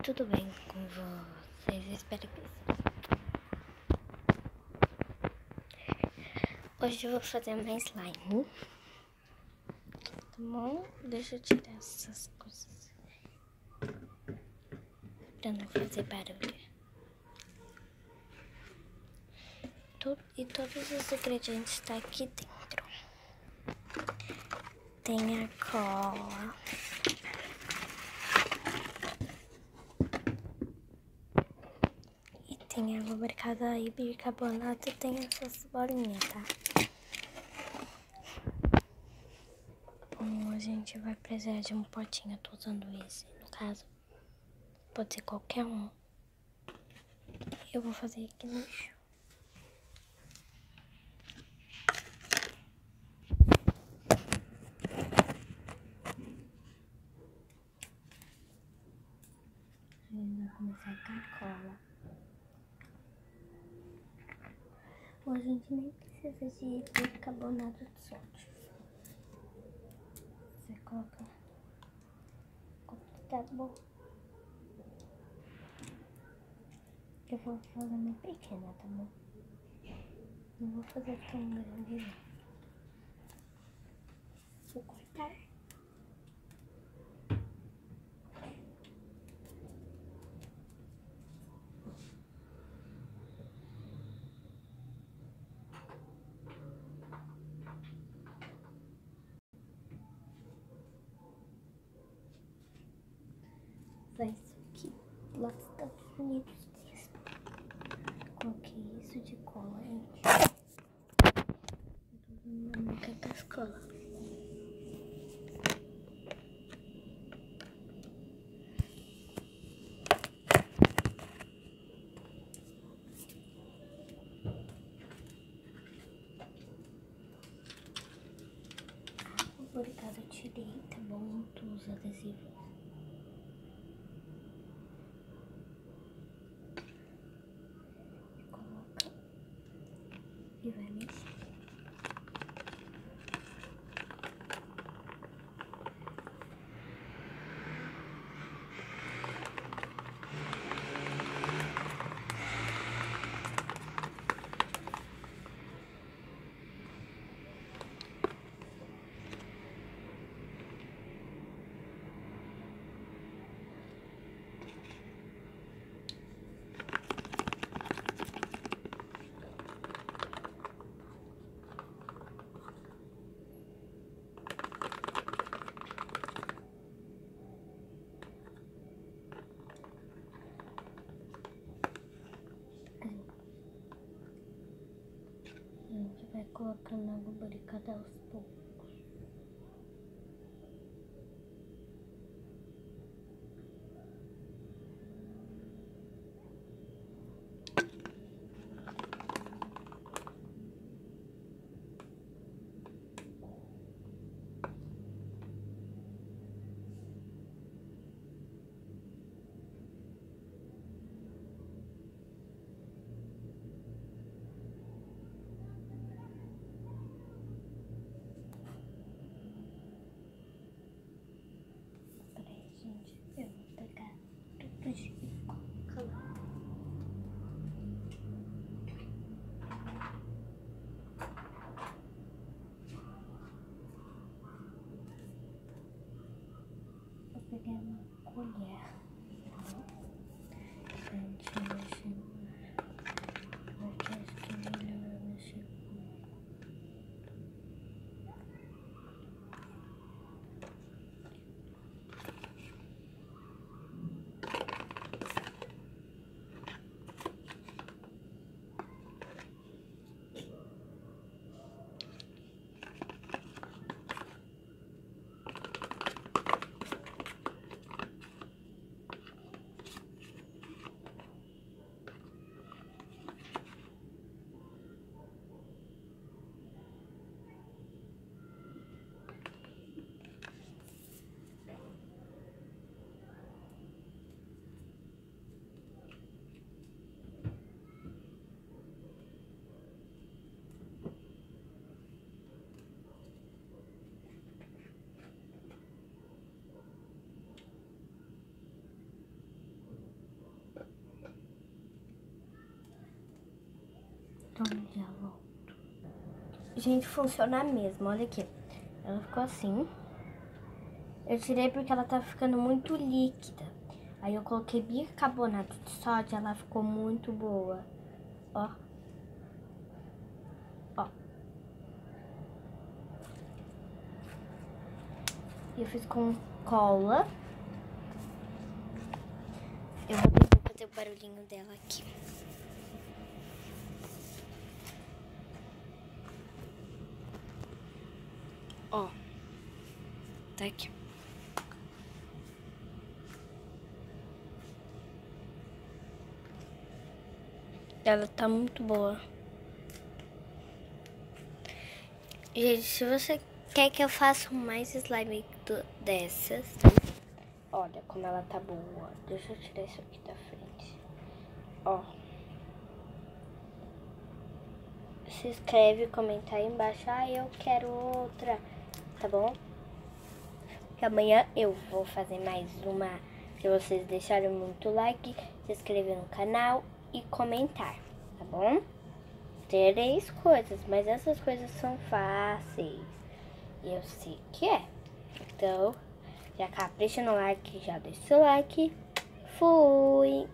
tudo bem com vocês? Espero que sim. Hoje eu vou fazer mais slime, tá bom? Deixa eu tirar essas coisas pra não fazer barulho. E todos os ingredientes estão aqui dentro. Tem a cola, e tem água marcada e bicarbonato, e tem essas bolinhas, tá? Bom, a gente vai precisar de um potinho, eu tô usando esse, no caso. Pode ser qualquer um. Eu vou fazer aqui no chão. A gente vai começar com a cola. Bom, a gente nem precisa de bicarbonato de sódio. Você coloca tá bom. Eu vou fazer bem pequena, tá bom? Não vou fazer tão grande, não. Vou cortar. Usar isso aqui lá dos Estados Unidos mesmo. Coloquei isso de cola, gente. Eu tô usando uma marca Cascola. O boricado eu tirei, tá bom? Dos adesivos. Coloca e vai mexer. A gente vai colocando água boricada aos poucos. Então já volto. Gente, funciona mesmo, olha aqui. Ela ficou assim. Eu tirei porque ela tá ficando muito líquida. Aí eu coloquei bicarbonato de sódio, ela ficou muito boa. Ó. Ó. Eu fiz com cola. Eu vou tentar fazer o barulhinho dela aqui. Ó. Tá aqui. Ela tá muito boa. Gente, se você quer que eu faça mais slime dessas, olha como ela tá boa. Deixa eu tirar isso aqui da frente. Ó. Se inscreve, comenta aí embaixo. Ah, eu quero outra. Tá bom? Que amanhã eu vou fazer mais uma. Se vocês deixarem muito like, se inscrever no canal e comentar. Tá bom? 3 coisas, mas essas coisas são fáceis. Eu sei que é. Então, já capricha no like, já deixa o like. Fui!